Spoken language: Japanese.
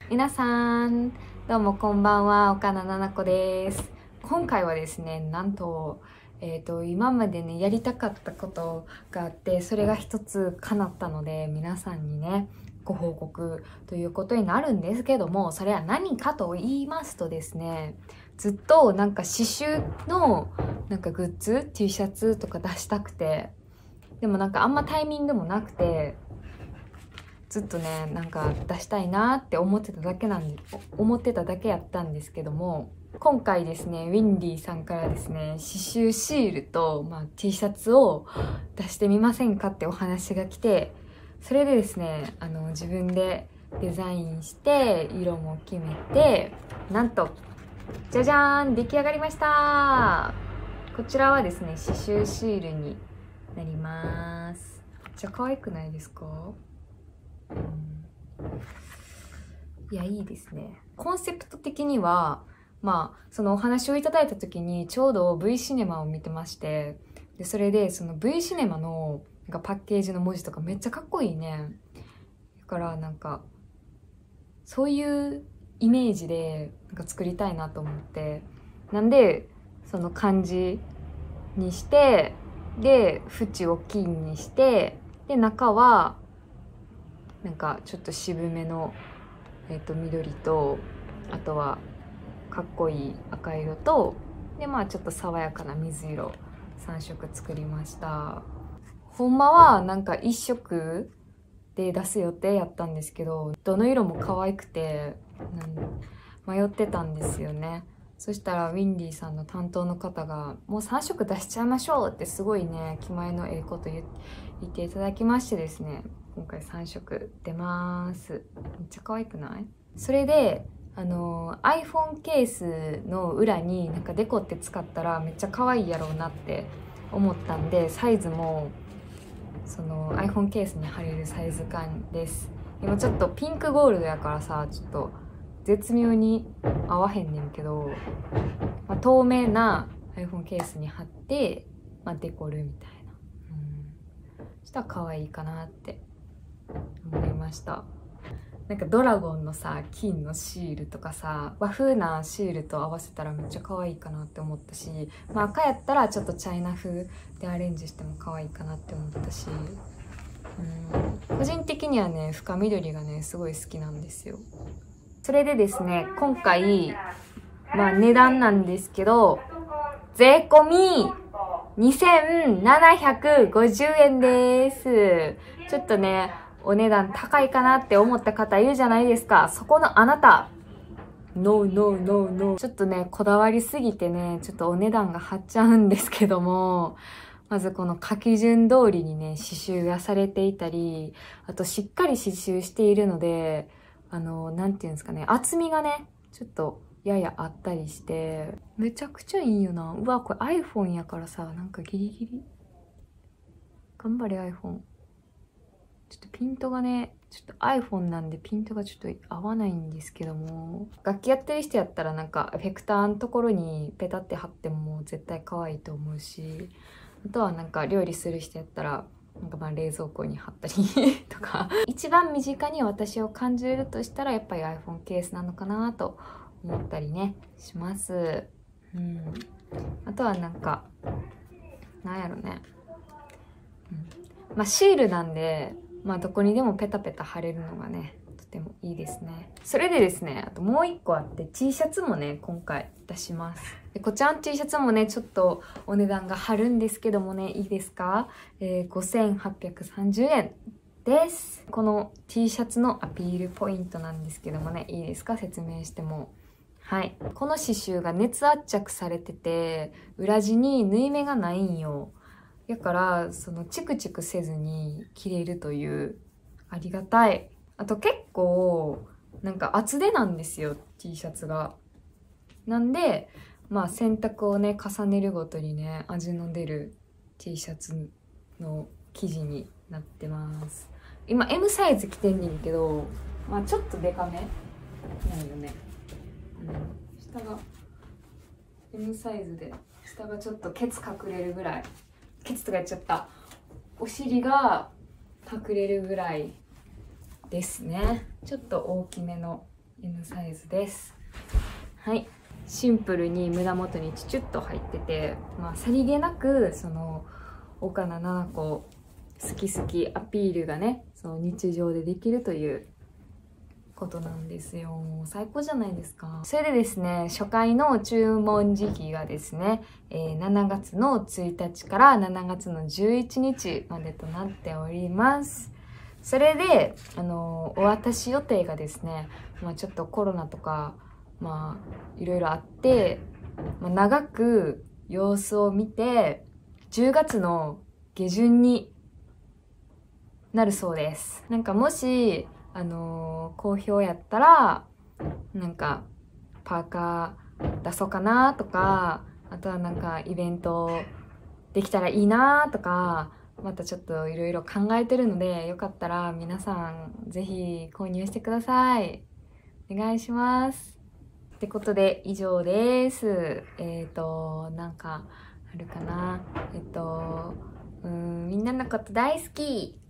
皆さん、どうもこんばんは、岡野菜々子です。今回はですね、なんと、今までね、やりたかったことがあって、それが一つ叶ったので、皆さんにね、ご報告ということになるんですけども、それは何かと言いますとですね、ずっとなんか刺繍のなんかグッズ、T シャツとか出したくて、でもなんかあんまタイミングもなくて、ずっとねなんか出したいなって思ってただけやったんですけども、今回ですねウィンディーさんからですね刺繍シールと、T シャツを出してみませんかってお話が来て、それでですね自分でデザインして色も決めて、なんとじゃじゃーん、出来上がりました。こちらはですね刺繍シールになります。めっちゃ可愛くないですか？いや、いいですね。コンセプト的には、そのお話をいただいた時にちょうど V シネマを見てまして、でそれでその V シネマのなんかパッケージの文字とかめっちゃかっこいいね。だからなんかそういうイメージでなんか作りたいなと思って、なんでその漢字にして、で縁を金にして、で中はなんかちょっと渋めの、緑と、あとはかっこいい赤色と、でちょっと爽やかな水色3色作りました。ほんまはなんか1色で出す予定やったんですけど、どの色も可愛くて迷ってたんですよね。そしたらウィンディーさんの担当の方が「もう3色出しちゃいましょう」ってすごいね気前のええこと言っていただきましてですね、今回3色出ます。めっちゃ可愛くない？それでiPhone ケースの裏になんかデコって使ったらめっちゃ可愛いやろうなって思ったんで、サイズもその iPhone ケースに貼れるサイズ感です。今ちょっとピンクゴールドやからさ、ちょっと絶妙に合わへんねんけど、透明な iPhone ケースに貼って、デコるみたいな、そしたら可愛いかなって思いました。なんかドラゴンのさ金のシールとかさ、和風なシールと合わせたらめっちゃ可愛いかなって思ったし、赤やったらちょっとチャイナ風でアレンジしても可愛いかなって思ったし、個人的にはね深緑がねすごい好きなんですよ。それでですね今回値段なんですけど、税込み2750円です。ちょっとねお値段高いかなって思った方いるじゃないですか。そこのあなた、ノーノーノーノー。ちょっとねこだわりすぎてねちょっとお値段が張っちゃうんですけども、まずこの書き順通りにね刺繍がされていたり、あとしっかり刺繍しているので、なんていうんですかね、厚みがねちょっとややあったりしてめちゃくちゃいいよな。うわ、これ iPhone やからさ、なんかギリギリ頑張れ iPhone。ちょっとピントがね、ちょっと iPhone なんでピントがちょっと合わないんですけども、楽器やってる人やったらなんかエフェクターのところにペタって貼っても絶対可愛いと思うし、あとはなんか料理する人やったらなんか冷蔵庫に貼ったりとか一番身近に私を感じれるとしたらやっぱり iPhone ケースなのかなと思ったりねします。あとはなんかなんやろね、シールなんでどこにでもペタペタ貼れるのがねとてもいいですね。それでですね、あともう一個あって T シャツもね今回出します。でこちらの T シャツもねちょっとお値段が張るんですけどもね、いいですか、5830円です。この T シャツのアピールポイントなんですけどもね、いいですか、説明しても。はい、この刺繍が熱圧着されてて裏地に縫い目がないんよ。だからそのチクチクせずに着れるというありがたい。あと結構なんか厚手なんですよ T シャツが。なんで洗濯をね重ねるごとにね味の出る T シャツの生地になってます。今 M サイズ着てんねんけどちょっとデカめなんよね。下が M サイズで下がちょっとケツ隠れるぐらい、ケツとかやっちゃった、お尻が隠れるぐらいですね。ちょっと大きめの M サイズです。はい。シンプルに胸元にチュチュッと入ってて、まあ、さりげなく、岡菜々子好き好きアピールがね、日常でできるということなんですよ。最高じゃないですか。それでですね、初回の注文時期がですね、7月の1日から7月の11日までとなっております。それで、お渡し予定がですね、まあ、ちょっとコロナとか、まあ、いろいろあって、まあ、長く様子を見て、10月の下旬になるそうです。なんかもし、好評やったら、なんか、パーカー出そうかなとか、あとはなんかイベントできたらいいなとか、またちょっといろいろ考えてるので、よかったら皆さんぜひ購入してください。お願いします。ってことで以上です。なんかあるかな。みんなのこと大好き。